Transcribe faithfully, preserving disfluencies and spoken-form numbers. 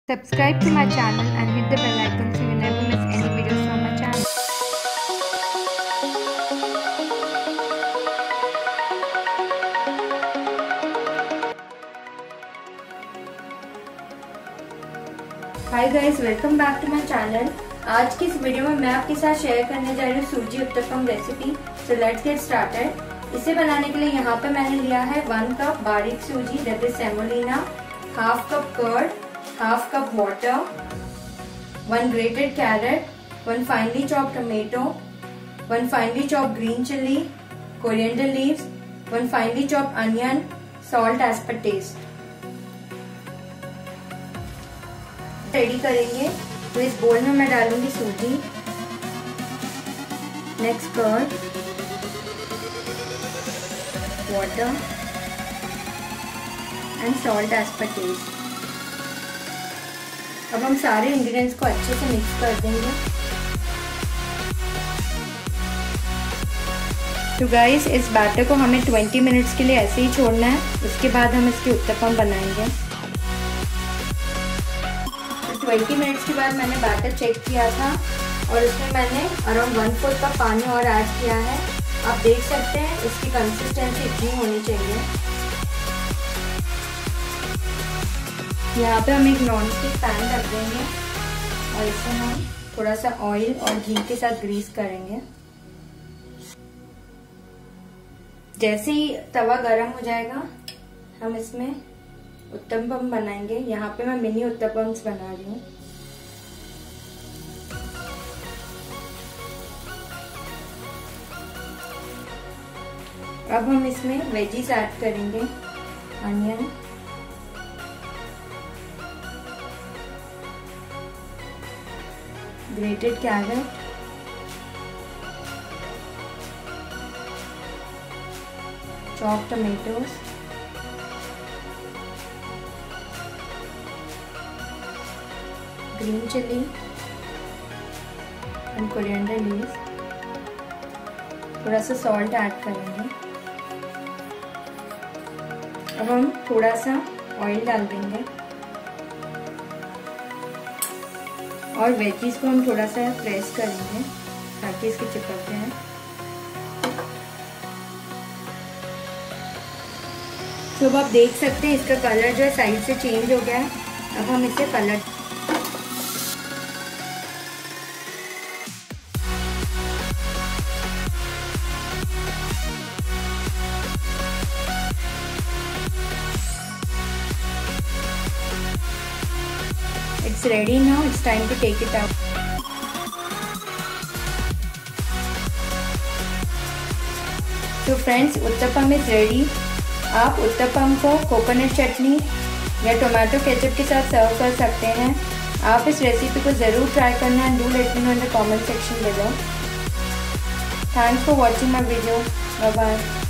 Subscribe to my channel and hit the bell icon so you never miss any videos from my channel. Hi guys, welcome back to my channel. आज की इस video में मैं आपके साथ share करने जा रही हूँ suji uttapam recipe. So let's get started. इसे बनाने के लिए यहाँ पे मैंने लिया है वन कप बारीक suji that is semolina, half cup curd, half cup water, one grated carrot, one finely chopped tomato, one finely chopped green chili, coriander leaves, one finely chopped onion, salt as per taste. Ready करेंगे तो इस bowl में मैं डालूंगी सूजी, next curd, water and salt as per taste. अब हम सारे इंग्रेडिएंट्स को अच्छे से मिक्स कर देंगे। तो गाइस, इस बैटर को हमें बीस मिनट्स के लिए ऐसे ही छोड़ना है, उसके बाद हम इसके उत्तपम बनाएंगे। बीस मिनट्स के बाद मैंने बैटर चेक किया था और इसमें मैंने अराउंड वन फोर्थ कप पानी और ऐड किया है। आप देख सकते हैं इसकी कंसिस्टेंसी इतनी होनी चाहिए। यहाँ पे हम एक नॉन स्टिक पैन रख देंगे और इसे हम थोड़ा सा ऑयल और घी के साथ ग्रीस करेंगे। जैसे ही तवा गरम हो जाएगा हम इसमें उत्तपम बनाएंगे। यहाँ पे मैं मिनी उत्तपम्स बना रही हूँ। अब हम इसमें वेजीज ऐड करेंगे, onion, grated carrot, chopped tomatoes, green chili and coriander leaves. थोड़ा सा सॉल्ट ऐड करेंगे। अब हम थोड़ा सा ऑयल डाल देंगे और वेजीज को हम थोड़ा सा प्रेस करेंगे ताकि इसके चिपक जाए। तो अब आप देख सकते हैं इसका कलर जो है साइड से चेंज हो गया है। अब हम इसे colour It's ready now. It's time to take it out. So friends, uttapam is ready. आप उत्तपम को कोकोनट चटनी या टोमेटो केचप के साथ सर्व कर सकते हैं। आप इस रेसिपी को ज़रूर ट्राई करना and do let me know in the comment section below. Thanks for watching my video. Bye bye.